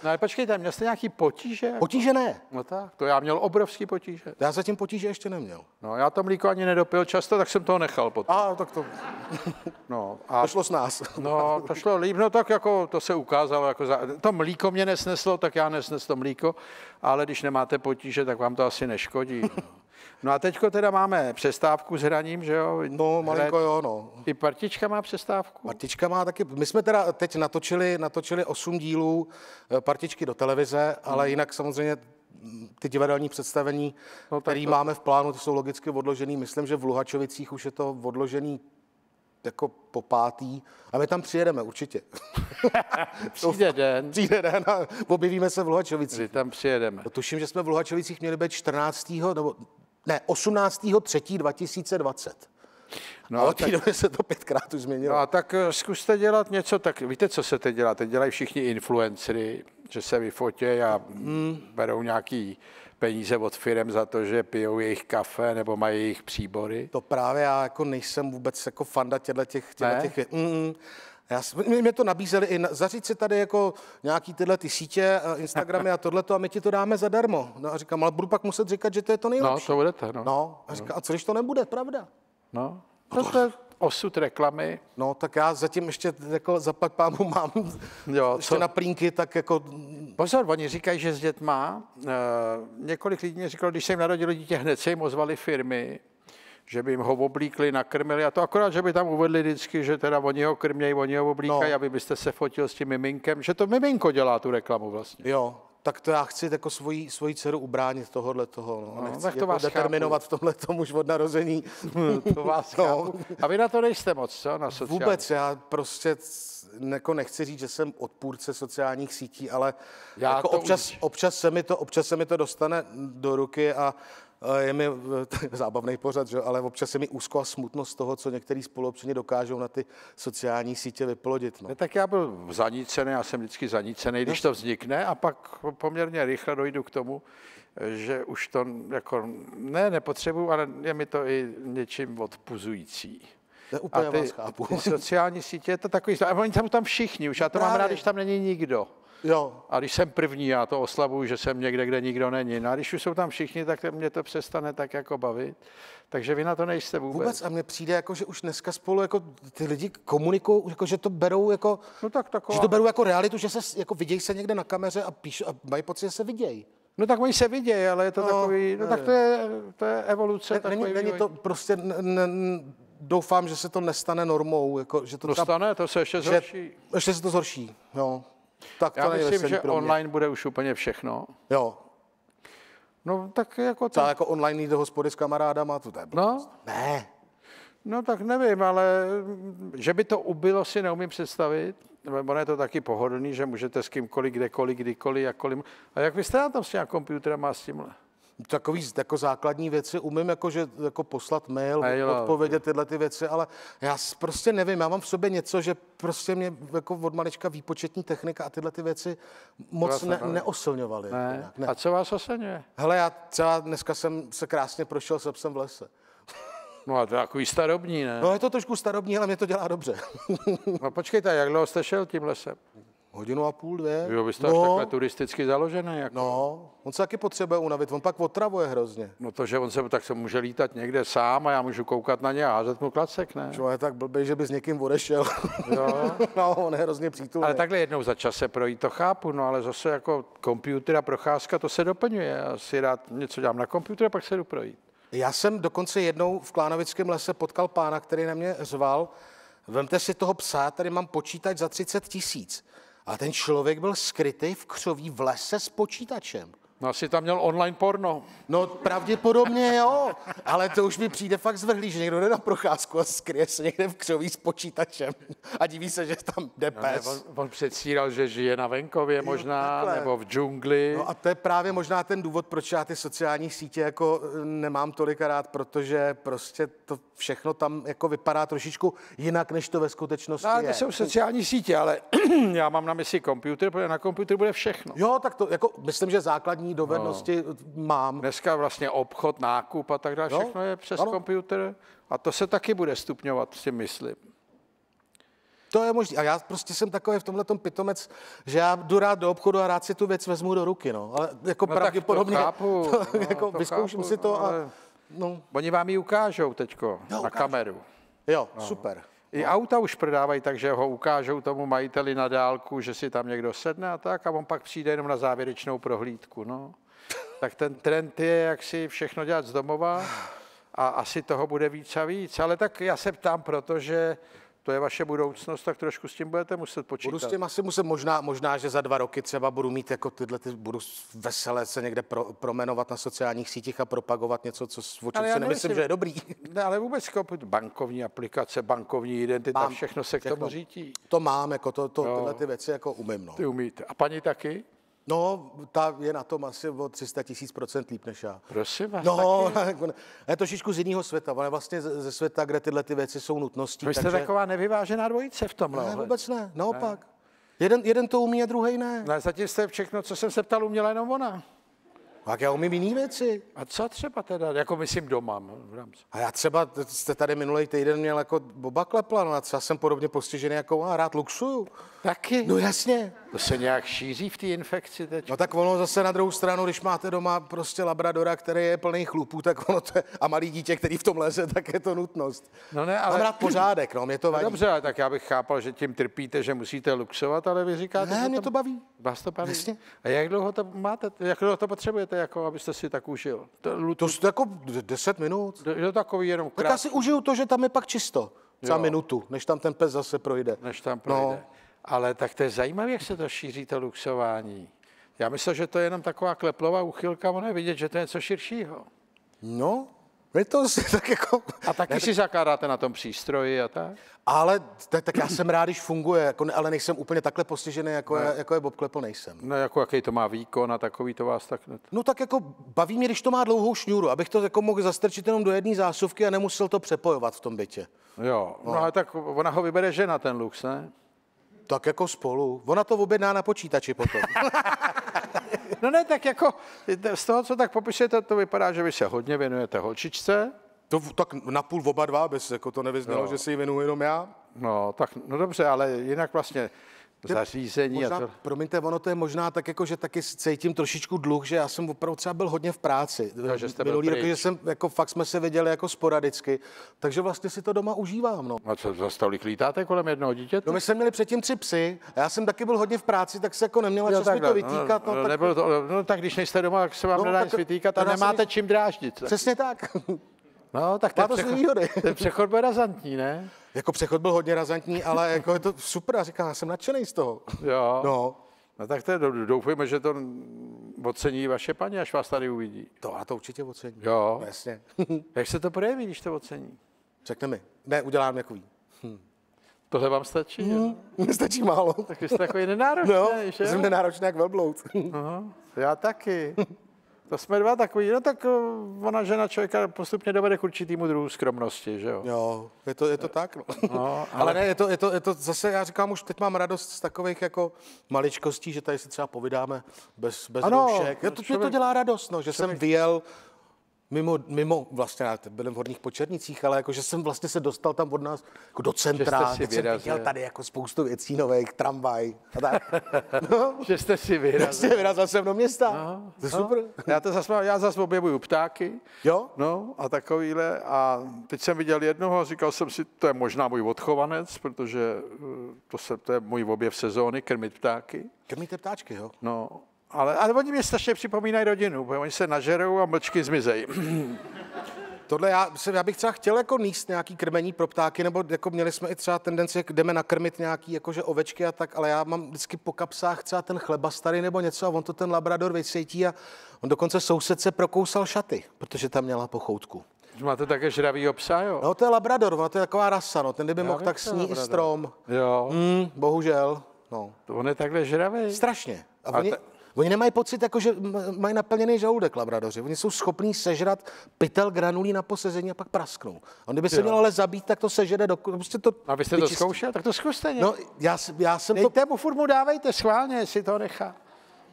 No ale počkejte, měl jste nějaký potíže? Jako? Potíže ne. No tak, to já měl obrovský potíže. Já zatím potíže ještě neměl. No já to mlíko ani nedopil často, tak jsem toho nechal potom. Tak to... No, a... To šlo s nás. No, to šlo líp, no tak jako to se ukázalo, jako to mlíko mě nesneslo, tak já nesnes to mlíko, ale když nemáte potíže, tak vám to asi neškodí. No a teďko teda máme přestávku s hraním, že jo? No, malinko jo, no. I partička má přestávku? Partička má taky, my jsme teda teď natočili 8 dílů partičky do televize, ale jinak samozřejmě ty divadelní představení, no, které máme v plánu, to jsou logicky odložený. Myslím, že v Luhačovicích už je to odložený jako po 5. a my tam přijedeme určitě. Přijde den a objevíme se v Luhačovicích. My tam přijedeme. Tuším, že jsme v Luhačovicích měli být 14. nebo ne, 18.3.2020. No, ale od té doby se to 5krát už změnilo. No a tak zkuste dělat něco, tak víte, co se teď dělá? Teď dělají všichni influencery, že se vyfotějí a berou nějaký peníze od firem za to, že pijou jejich kafe nebo mají jejich příbory. To právě já jako nejsem vůbec jako fanda těch mě to nabízeli i zaříct si tady jako nějaký tyhle ty sítě, Instagramy a tohleto a my ti to dáme zadarmo. No a říkám, ale budu pak muset říkat, že to je to nejlepší. No, to budete, no. A říkám, a co když to nebude, pravda? No, to je osud reklamy. No, tak já zatím ještě jako zaplať pámu mám ještě na plínky, tak jako... Pozor, oni říkají, že s dětma, několik lidí mě říkalo, když se jim narodilo dítě, hned se jim ozvali firmy, že by jim ho oblíkli, nakrmili a to akorát, že by tam uvedli vždycky, že teda oni ho krmějí, oni ho oblíkají, aby byste se fotil s tím miminkem, že to miminko dělá tu reklamu vlastně. Jo, tak to já chci jako svoji dceru ubránit tohohle toho. No. Nechci tak to jako vás determinovat v tomhle tomu už od narození. To vás chápu. A vy na to nejste moc, co? Na sociální? Vůbec, já prostě jako nechci říct, že jsem odpůrce sociálních sítí, ale jako občas se mi to dostane do ruky a je mi zábavný pořad, že? Ale občas je mi úzko a smutno z toho, co některý spoluobčané dokážou na ty sociální sítě vyplodit. No. Tak já byl zanícený, já jsem vždycky zanícený, když to vznikne a pak poměrně rychle dojdu k tomu, že už to jako nepotřebuju, ale je mi to i něčím odpuzující. Úplně vás chápu. Ty sociální sítě, je to takový, a oni tam všichni, už já to mám rád, když tam není nikdo. Jo. A když jsem první, já to oslavuju, že jsem někde, kde nikdo není. No a když už jsou tam všichni, tak mě to přestane tak jako bavit. Takže vy na to nejste vůbec. A mně přijde, jako, že už dneska spolu jako ty lidi komunikují, jako, že to berou jako, že to berou jako realitu, že se jako vidějí se někde na kameře a píšou a mají pocit, že se vidějí. No tak oni se vidějí, ale je to takový, tak to je evoluce. Není to prostě, doufám, že se to nestane normou. Jako, že to stane, to se ještě zhorší. Ještě se to zhorší, jo. Tak já myslím, že online bude už úplně všechno. Jo. No tak jako to... jako online jít do hospody s kamarádama, to je blbost. No? Ne. No tak nevím, ale že by to ubylo, si neumím představit. Ono je to taky pohodlný, že můžete s kýmkoliv, kdekoliv, kdykoliv, jakkoliv. A jak vy jste na tom s těm počítačem a s tímhle? Takový jako základní věci umím, jako poslat mail, odpovědět tyhle ty věci, ale já prostě nevím, já mám v sobě něco, že prostě mě jako od malička výpočetní technika a tyhle ty věci moc neosilňovaly. Ne. A co vás oslňuje? Hele, dneska jsem se krásně prošel se psem v lese. No a to je takový starobní, ne? No je to trošku starobní, ale mě to dělá dobře. No počkejte, jak dlouho jste šel tím lesem? 1,5 hodiny, 2. Jo, vy jste až takhle turisticky založený. Jako. No, on se taky potřebuje unavit, on pak otravuje hrozně. No to, že tak se může lítat někde sám a já můžu koukat na ně a házet mu klacek, ne? Čo je tak blbý, že by s někým odešel. Jo. No, on je hrozně přítulný. Ale takhle jednou za čas se projít, to chápu, no ale zase jako počítač a procházka, to se doplňuje. Já si rád něco dělám na počítači a pak se jdu projít. Já jsem dokonce jednou v Klánovickém lese potkal pána, který na mě řval, vemte si toho psa, tady mám počítač za 30 000. A ten člověk byl skrytý v křoví v lese s počítačem. No asi tam měl online porno. No pravděpodobně jo, ale to už mi přijde fakt zvrhlý, že někdo jde na procházku a skryje se někde v křoví s počítačem a diví se, že tam jde pes. No ne, on předstíral, že žije na venkově možná, nebo v džungli. No a to je právě možná ten důvod, proč já ty sociální sítě jako nemám tolik rád, protože prostě to všechno tam jako vypadá trošičku jinak, než to ve skutečnosti je. To jsou sociální sítě, ale já mám na mysli počítač, protože na počítači bude všechno. Jo, tak to jako myslím, že základní dovednosti mám. Dneska vlastně obchod, nákup a tak dále, všechno je přes počítač a to se taky bude stupňovat, si myslím. To je možné. A já prostě jsem takový v tomhletom pitomec, že já jdu rád do obchodu a rád si tu věc vezmu do ruky, no. Ale jako pravděpodobně, jako vyzkouším si to a... No. Oni vám ji ukážou teďko na kameru. Jo, super. I auta už prodávají tak, že ho ukážou tomu majiteli na dálku, že si tam někdo sedne a tak a on pak přijde jenom na závěrečnou prohlídku. No. Tak ten trend je, jak si všechno dělat z domova a asi toho bude víc a víc. Ale tak já se ptám, protože to je vaše budoucnost, tak trošku s tím budete muset počítat. Budu s tím asi muset, možná, že za 2 roky třeba budu mít jako budu veselé se někde promenovat na sociálních sítích a propagovat něco, o čem si nemyslím, že je dobrý. Ne, ale vůbec bankovní aplikace, bankovní identita, všechno se k tomu řítí. To mám, jako tyhle ty věci jako umím. No. Ty umíte. A paní taky? No, ta je na tom asi o 300 000% líp než já. Prosím vás, no, je trošičku z jiného světa, ale vlastně ze světa, kde tyhle ty věci jsou nutností. Vy jste taková nevyvážená dvojice v tomhle. Ne, vůbec ne, naopak. Ne. Jeden to umí a druhej ne. No, zatím jste všechno, co jsem se ptal, uměla jenom ona. Tak já umím jiný věci. A co třeba teda, jako myslím doma? A já třeba, jste tady minulý týden měl jako Boba Klepla, no a já jsem podobně postižený jako on, rád luxuju. Taky? No jasně. To se nějak šíří v té infekci teď? No tak ono zase na druhou stranu, když máte doma prostě labradora, který je plný chlupů, tak ono to je, a malý dítě, který v tom leze, tak je to nutnost. No ne, ale... Mám rád pořádek, no, mě to vadí. No dobře, tak já bych chápal, že tím trpíte, že musíte luxovat, ale vy říkáte... Ne, mě to baví. Vás to baví? Jasně. A jak dlouho to máte, jak dlouho to potřebujete, jako abyste si tak užil? To jako 10 minut. Je to takový jenom tak já si užiju to, že tam je pak čisto. Za minutu, než tam ten pes zase projde. Než tam projde. No. Ale tak to je zajímavé, jak se to šíří, to luxování. Já myslím, že to je jenom taková Kleplová úchylka, ono je vidět, že to je něco širšího. No, je to tak jako... A taky si zakládáte na tom přístroji a tak? Ale tak já jsem rád, když funguje, jako, ale nejsem úplně takhle postižený, jako je Bob Klepl, nejsem. No jako jaký to má výkon a takový to vás tak... No tak jako baví mě, když to má dlouhou šňůru, abych to jako mohl zastrčit jenom do jedné zásuvky a nemusel to přepojovat v tom bytě. Jo, no ale tak ona ho vybere žena, ten lux, ne? Tak jako spolu. Ona to objedná na počítači potom. No ne, tak jako z toho, co tak popisujete, to vypadá, že vy se hodně věnujete holčičce. To tak napůl oba dva, bez jako to nevyznělo, že si ji věnuju jenom já. No, tak, no dobře, ale jinak vlastně zařízení možná, a to... Promiňte, ono to je možná tak jako, že taky cítím trošičku dluh, že já jsem opravdu třeba byl hodně v práci. No, že jste minulý rok, že jsem, jako fakt jsme se viděli jako sporadicky, takže vlastně si to doma užívám, no. A co, za stolik lítáte kolem jednoho dítěte? No my jsme měli předtím 3 psy a já jsem taky byl hodně v práci, tak se jako neměla čas mi to vytýkat. No, tak... tak když nejste doma, tak se vám nedá nic vytýkat a nemáte čím dráždit. Přesně tak. No, tak ten přechod byl razantní, ne? Jako přechod byl hodně razantní, ale jako je to super, a říkám, já jsem nadšený z toho. Jo. No tak doufujeme, že to ocení vaše paní, až vás tady uvidí. To určitě ocení. Jo. No, jasně. Jak se to projeví, když to ocení? Řekne mi. Ne, udělám takový. Tohle vám stačí? Mně stačí málo. Tak vy jste takový nenáročný, no, že? Jsem nenáročný jak velbloud. Já taky. To jsme dva takový, no tak ona žena člověka postupně dovede k určitýmu druhu skromnosti, že jo? Jo, je to tak. No, ale ne, je to zase, já říkám, už teď mám radost z takových jako maličkostí, že tady si třeba povídáme bez roušek. Mě to dělá radost, no, že jsem vyjel mimo vlastně, byli v Horních Počernicích, ale jako, že jsem vlastně se dostal tam od nás jako do centra, že jsem viděl tady jako spoustu věcí nových, tramvaj a tak. No. Že jste si vyrazil. Vyrazil jsem do města. To je super. Já zase objevuju ptáky. Jo? No a takovýhle. A teď jsem viděl jednoho a říkal jsem si, to je možná můj odchovanec, protože to je můj objev sezóny, krmit ptáky. Krmíte ptáčky, jo? No. Ale oni mě strašně připomínají rodinu, protože oni se nažerou a mlčky zmizejí. Tohle já bych třeba chtěl jako níst nějaký krmení pro ptáky, nebo jako měli jsme i třeba tendenci, jak jdeme nakrmit nějaký jakože ovečky a tak, ale já mám vždycky po kapsách třeba ten chleba starý nebo něco a on to ten labrador vycejtí a on dokonce sousedce prokousal šaty, protože tam měla pochoutku. Máte také žravýho psa, jo? No to je labrador, to je taková rasa, no, ten kdyby mohl, tak sní i strom. Jo. Bohužel, no. To on je takhle žravý. Strašně. Oni nemají pocit, jako, že mají naplněný žaludek labradoři. Oni jsou schopní sežrat pytel granulí na posezení a pak prasknou. On kdyby se měl ale zabít, tak to sežere do... Prostě to a vy jste to zkoušel? Tak to zkuste. No, já jsem Dejte mu furt mu dávejte schválně, jestli to nechá.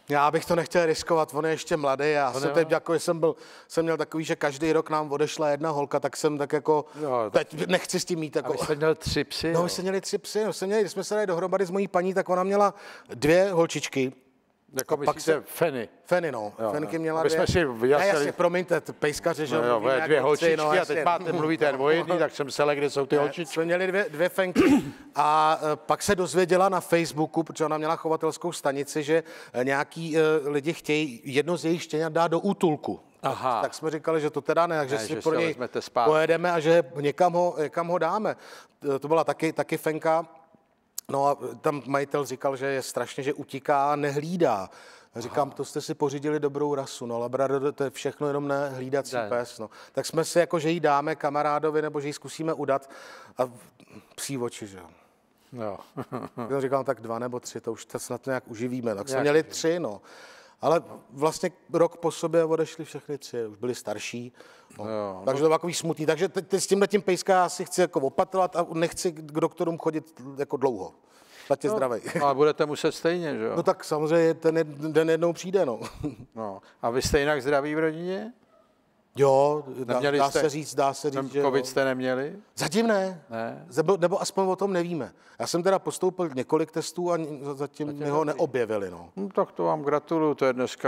Já bych to nechtěl riskovat, on je ještě mladý. Já jsem teď, jako jsem měl takový, že každý rok nám odešla jedna holka, tak jsem tak jako, teď nechci s tím mít. Jako. A vy jste měl 3 psy? No, my jsme měli 3 psy. Když jsme se dali dohromady s mojí paní, tak ona měla 2 holčičky. Jako myslíte Feny? Feny, no. Fenky měla 2. My jsme si vyjasnili... Jasně, promiňte, pejskaře, že jo, 2 holčičky a teď mluvíte dvojedný, tak jsem se kde jsou ty holčičky. Jsme měli 2 Fenky a pak se dozvěděla na Facebooku, protože ona měla chovatelskou stanici, že nějaký lidi chtějí jedno z jejich štěňat dát do útulku. Aha. Tak jsme říkali, že to teda ne, že si pro něj pojedeme a že někam ho dáme. To byla taky Fenka. No a tam majitel říkal, že je strašně, že utíká a nehlídá. Říkám, to jste si pořídili dobrou rasu, no Labrador to je všechno jenom nehlídací pes, no. Tak jsme si jako, že jí dáme kamarádovi, nebo že ji zkusíme udat a psí oči, že jo. No. Říkám, tak 2 nebo 3, to už snad nějak uživíme. Tak jsme měli 3, no. Ale vlastně rok po sobě odešli všechny 3, už byli starší. No. Takže to bylo takový smutný. Takže teď s tímhletím pejska já si chci jako opatrovat a nechci k doktorům chodit jako dlouho. Ať je zdravej. Ale budete muset stejně, že jo? No tak samozřejmě ten den jednou přijde, no. No. A vy jste jinak zdraví v rodině? Jo, dá se říct, že covid jste neměli? Zatím ne. Nebo aspoň o tom nevíme. Já jsem teda postoupil několik testů a zatím mi ho neobjevili, no. Tak to vám gratuluju, to je dneska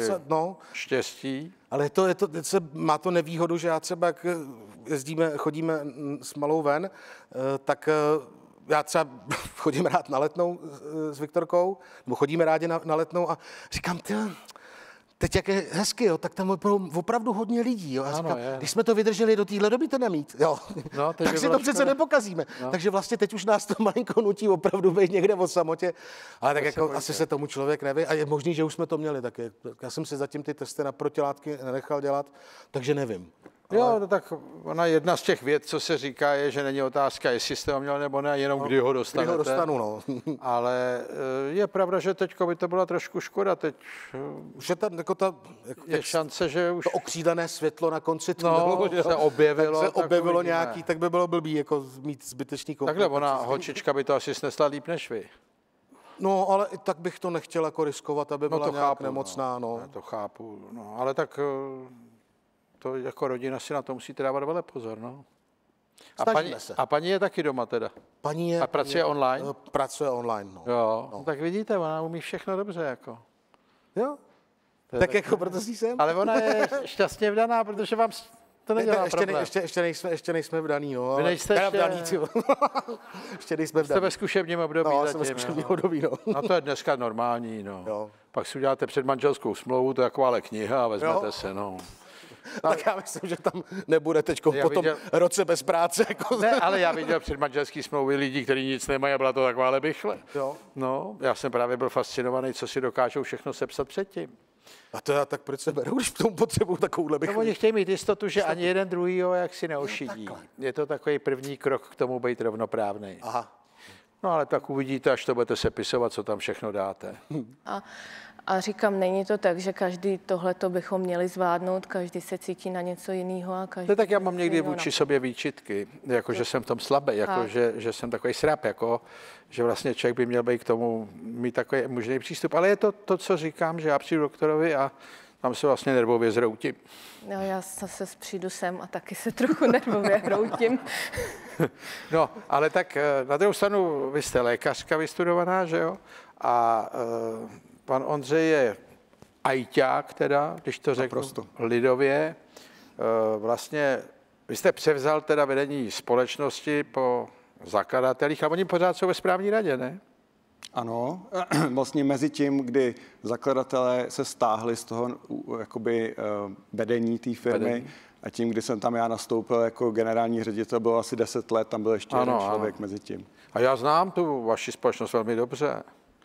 štěstí. Ale má to nevýhodu, že já třeba, jak chodíme s malou ven, tak já třeba chodím rád na Letnou s Viktorkou, nebo chodíme rádi na Letnou a říkám, teď jak je hezky, jo, tak tam opravdu hodně lidí. Jo. A říkám, když jsme to vydrželi do téhle doby, to nemít, jo. No, tak si to přece nepokazíme. No. Takže vlastně teď už nás to malinko nutí opravdu být někde o samotě. Ale tak jako asi se tomu člověk neví. A je možný, že už jsme to měli taky. Já jsem si zatím ty testy na protilátky nenechal dělat, takže nevím. Jo, no tak ona jedna z těch věd, co se říká, je, že není otázka, jestli jste ho měl nebo ne, jenom kdy ho dostanete. Kdy ho dostanu, no. Ale je pravda, že teďko by to byla trošku škoda. Teď už je je šance, že už... To okřídlené světlo na konci tunelu, se objevilo nějaký, tak by bylo blbý, jako mít zbytečný komplikace. Takhle, ona, holčička by to asi snesla líp než vy. No, ale i tak bych to nechtěl jako riskovat, aby byla nějak nemocná, no. Já to chápu, no, ale tak... To jako rodina si na to musíte dávat velmi pozor, no. A paní je taky doma teda? A pracuje online? Pracuje online, no. Jo, no. Tak vidíte, ona umí všechno dobře, jako. Jo, tak jako proto si jsem. Ale ona je šťastně vdaná, protože vám to nedělá problém. Ještě nejsme vdaný, no. Vy nejste vdaný, ještě nejsme vdaný. Jste ve zkušebním období no, zatím. Ve zkušebním období, no. No to je dneska normální, no. Jo. Pak si uděláte předmanželskou smlouvu, to je taková kniha a vezmete se, no. Tak já myslím, že tam nebude teď po tom roce bez práce. Jako... Ne, ale já viděl předmanželský smlouvy lidí, kteří nic nemají a byla to taková bychle. Jo. No, já jsem právě byl fascinovaný, co si dokážou všechno sepsat předtím. A to já tak proč se berou, když k tomu potřebuju takovouhle bychlu? No, oni chtějí mít jistotu, že ani jeden druhýho jak si neošidí. Je to takový první krok k tomu být rovnoprávnej. Aha. No ale tak uvidíte, až to budete sepisovat, co tam všechno dáte. A říkám, není to tak, že každý tohleto bychom měli zvládnout, každý se cítí na něco jiného a každý... Tak já mám někdy vůči sobě výčitky, jako že jsem v tom slabý, jako že jsem takový srap, jako že vlastně člověk by měl být k tomu mít takový možný přístup. Ale je to, co říkám, že já přijdu doktorovi a tam se vlastně nervově zhroutím. No, já zase přijdu sem a taky se trochu nervově hroutím. No, ale tak na druhou stranu, vy jste lékařka vystudovaná, že jo? A pan Ondřej je ajťák teda, když to řeknu lidově. Vlastně vy jste převzal teda vedení společnosti po zakladatelích, a oni pořád jsou ve správní radě, ne? Ano, vlastně mezi tím, kdy zakladatelé se stáhli z toho jakoby vedení té firmy a tím, kdy jsem tam já nastoupil jako generální ředitel, bylo asi 10 let, tam byl ještě jeden člověk mezi tím. A já znám tu vaši společnost velmi dobře.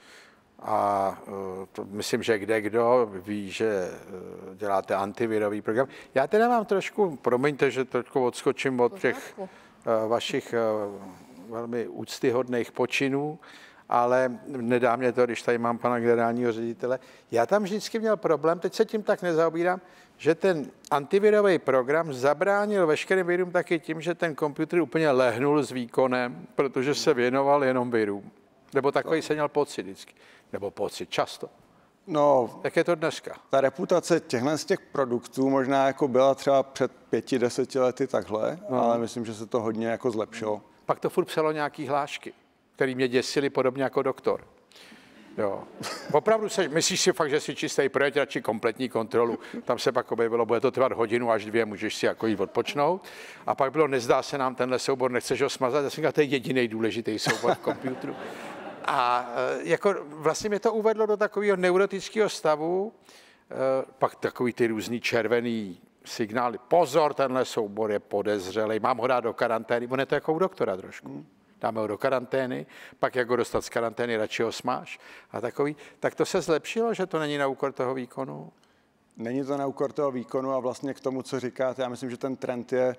A to myslím, že kdo ví, že děláte antivirový program. Já teda mám trošku, promiňte, že trošku odskočím od těch vašich velmi úctyhodných počinů, ale nedá mě to, když tady mám pana generálního ředitele. Já tam vždycky měl problém, teď se tím tak nezaobírám, že ten antivirový program zabránil veškerým virům taky tím, že ten počítač úplně lehnul s výkonem, protože se věnoval jenom virům. Nebo takový se měl pocit vždycky. Nebo pocit často. No, jak je to dneska? Ta reputace z těch produktů možná jako byla třeba před 5-10 lety takhle, ale myslím, že se to hodně jako zlepšilo. Pak to furt psalo nějaký hlášky, které mě děsily podobně jako doktor. Jo. Opravdu myslíš si fakt, že si čistý projekt, radši kompletní kontrolu. Tam se pak objevilo, bude to trvat hodinu až 2, můžeš si jako jít odpočnout. A pak bylo, nezdá se nám tenhle soubor, nechceš ho smazat. Já jsem říkal, to je jediný důležitý soubor v počítači. A jako vlastně mě to uvedlo do takového neurotického stavu, pak takový ty různý červený signály. Pozor, tenhle soubor je podezřelý, mám ho dát do karantény. On je to jako u doktora trošku. Dáme ho do karantény, pak jak ho dostat z karantény, radši ho smáš a takový. Tak to se zlepšilo, že to není na úkor toho výkonu? Není to na úkor toho výkonu a vlastně k tomu, co říkáte, já myslím, že ten trend je,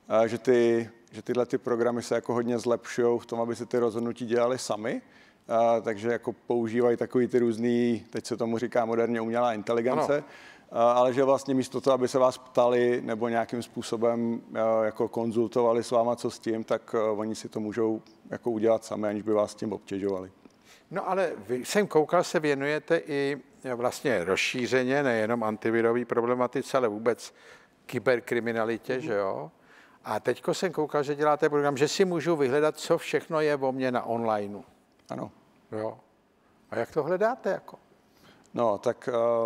že tyhle ty programy se jako hodně zlepšují v tom, aby si ty rozhodnutí dělali sami. Takže jako používají takový ty různý, teď se tomu říká moderně umělá inteligence, ano. Ale že vlastně místo toho, aby se vás ptali nebo nějakým způsobem jako konzultovali s váma, co s tím, tak oni si to můžou jako udělat sami, aniž by vás tím obtěžovali. No ale vy jsem koukal, se věnujete i vlastně rozšířeně, nejenom antivirový problematice, ale vůbec kyberkriminalitě, že jo? A teďko jsem koukal, že děláte program, že si můžu vyhledat, co všechno je o mně na onlineu. Ano. Jo. A jak to hledáte jako? No, tak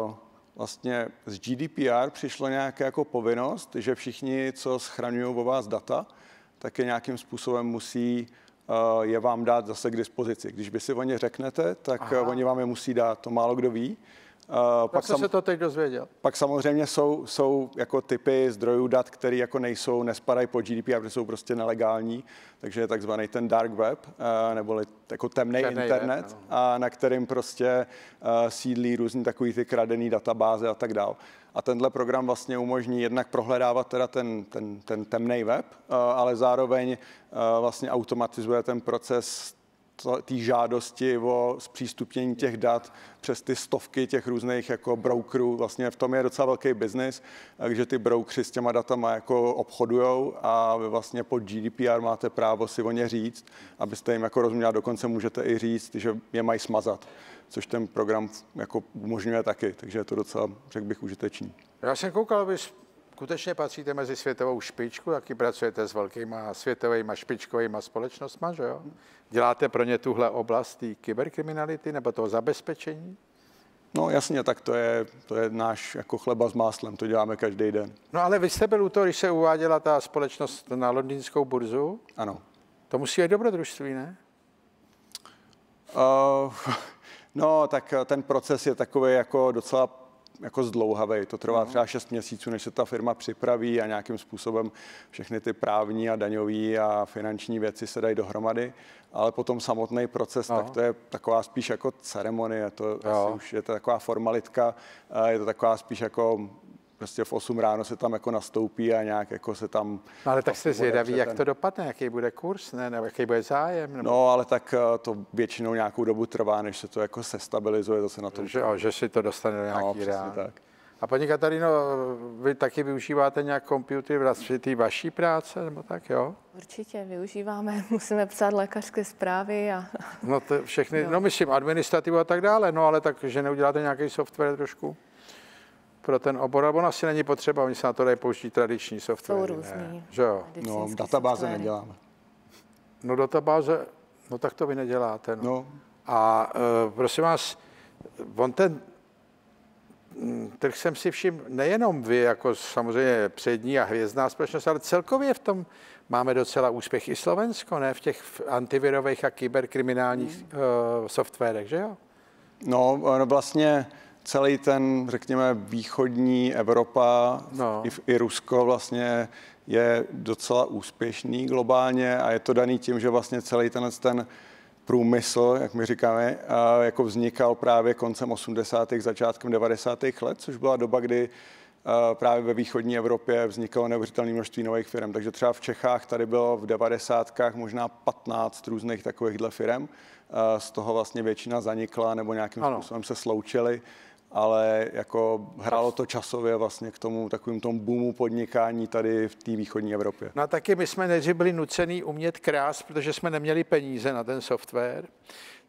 vlastně z GDPR přišlo nějaká jako povinnost, že všichni, co schraňují o vás data, tak je nějakým způsobem musí je vám dát zase k dispozici. Když vy si o ně řeknete, tak oni vám je musí dát. To málo kdo ví. Pak se to teď dozvěděl. Pak samozřejmě jsou jako typy zdrojů dat, které jako nespadají pod GDPR, protože jsou prostě nelegální, takže je takzvaný ten dark web, neboli jako temný internet, web, no. A na kterým prostě sídlí různý takový ty kradený databáze a tak dál. A tenhle program vlastně umožní jednak prohledávat teda ten temný web, ale zároveň vlastně automatizuje ten proces té žádosti o zpřístupnění těch dat přes ty stovky těch různých jako brokerů. Vlastně v tom je docela velký biznis, takže ty brokeři s těma datama jako obchodujou a vy vlastně pod GDPR máte právo si o ně říct, abyste jim jako rozuměli, dokonce můžete i říct, že je mají smazat, což ten program jako umožňuje taky, takže je to docela, řekl bych, užitečný. Já jsem koukal, vy skutečně patříte mezi světovou špičku, taky pracujete s velkýma světovými špičkovými společnostmi, že jo? Děláte pro ně tuhle oblast té kyberkriminality nebo toho zabezpečení? No jasně, tak to je náš jako chleba s máslem, to děláme každý den. No ale vy jste byl u toho, když se uváděla ta společnost na londýnskou burzu? Ano. To musí být dobrodružství, ne? No, tak ten proces je takový jako docela jako zdlouhavý. To trvá třeba 6 měsíců, než se ta firma připraví a nějakým způsobem všechny ty právní a daňové a finanční věci se dají dohromady, ale potom samotný proces, tak to je taková spíš jako ceremonie, to asi už je to taková formalitka, je to taková spíš jako prostě v 8 ráno se tam jako nastoupí a nějak jako se tam... No ale tak jste zvědaví, jak to dopadne, jaký bude kurz, ne? Nebo jaký bude zájem? Nebo... No, ale tak to většinou nějakou dobu trvá, než se to jako sestabilizuje zase na tom. Že si to dostane do nějaký reál. Tak. A paní Katarino, vy taky využíváte nějak počítač v rámci té vaší práce, nebo tak, jo? Určitě využíváme, musíme psát lékařské zprávy a... No to všechny, no myslím administrativu a tak dále, no ale tak, že neuděláte nějaký software trošku? Pro ten obor, ale on asi není potřeba, oni se na to dají použít tradiční software. Jsou různý. Že jo? No, databáze neděláme. No databáze, no tak to vy neděláte. No. A prosím vás, on ten trh jsem si všiml, nejenom vy, jako samozřejmě přední a hvězdná společnost, ale celkově v tom máme docela úspěch i Slovensko, ne? V těch antivirových a kyberkriminálních softwarech, že jo? No, vlastně celý ten, řekněme, východní Evropa, i Rusko vlastně je docela úspěšný globálně a je to daný tím, že vlastně celý ten průmysl, jak my říkáme, jako vznikal právě koncem 80. začátkem 90. let, což byla doba, kdy právě ve východní Evropě vznikalo neuvěřitelné množství nových firm. Takže třeba v Čechách tady bylo v 90. možná 15 různých takovýchhle firm. Z toho vlastně většina zanikla nebo nějakým způsobem se sloučily, ale jako hrálo to časově vlastně k tomu takovým tomu boomu podnikání tady v té východní Evropě. No a taky my jsme nejdřív byli nucený umět krást, protože jsme neměli peníze na ten software.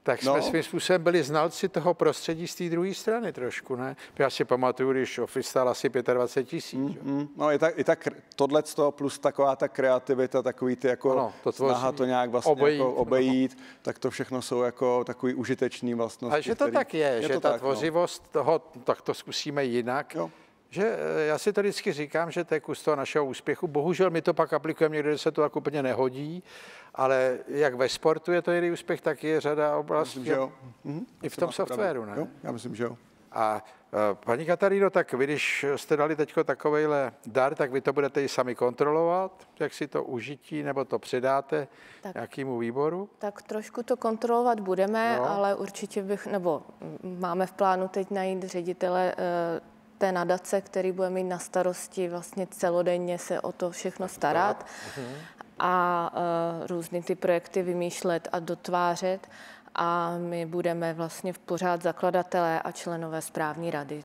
tak jsme svým způsobem byli znalci toho prostředí z té druhé strany trošku, ne? Já si pamatuju, když Office stál asi 25 000. No i tak tohleto plus taková ta kreativita, takový ty jako snaha to nějak vlastně obejít, tak to všechno jsou jako takový užitečný vlastnosti. A že to tak je, že ta tvořivost toho, tak to zkusíme jinak. Jo. Že já si to vždycky říkám, že to je kus toho našeho úspěchu. Bohužel my to pak aplikujeme někde, kde se to tak úplně nehodí, ale jak ve sportu je to jiný úspěch, tak je řada oblastí. Myslím, že jo. I v tom softwaru, ne? Jo, já myslím, že jo. A paní Kataríno, tak vy, když jste dali teď takovejhle dar, tak vy to budete i sami kontrolovat, jak si to užití, nebo to předáte nějakému výboru? Tak trošku to kontrolovat budeme, ale určitě máme v plánu teď najít ředitele té nadace, který bude mít na starosti vlastně celodenně se o to všechno starat a různý ty projekty vymýšlet a dotvářet. A my budeme vlastně pořád zakladatelé a členové správní rady.